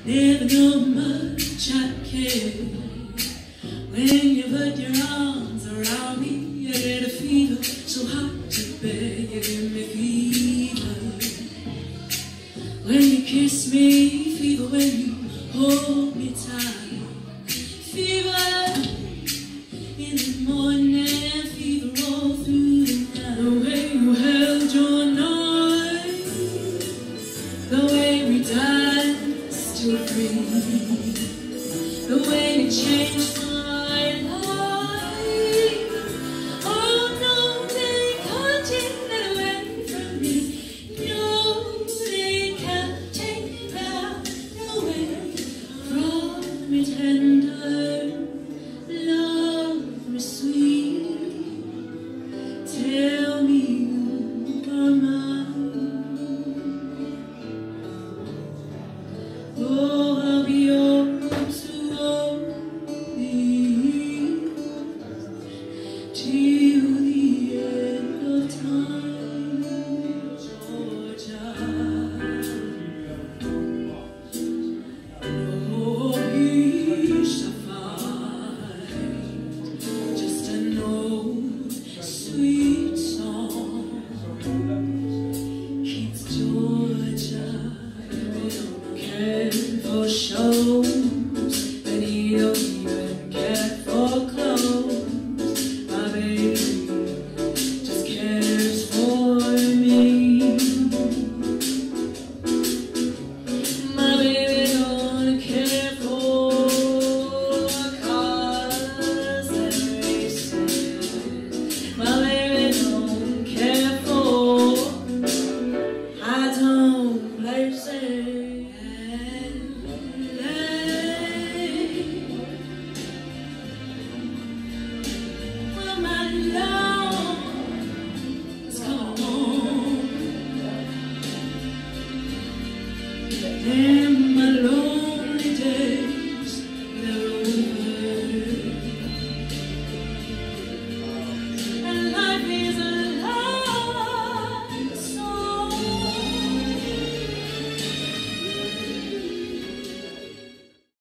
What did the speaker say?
Never know much I care. When you put your arms around me, I get a fever so hard to bear. You give me fever when you kiss me, fever when you hold me tight, fever in the morning, fever all through the night. The way you held your knife, the way we danced to breathe, the way you changed my life. Oh no, they can't take that away from me. No, they can't take that away from me. Tender, love me sweet, tell me you are mine. Oh, I'll be yours to till the end of time, Georgia. No peace to find, just an old sweet song keeps Georgia. Careful show.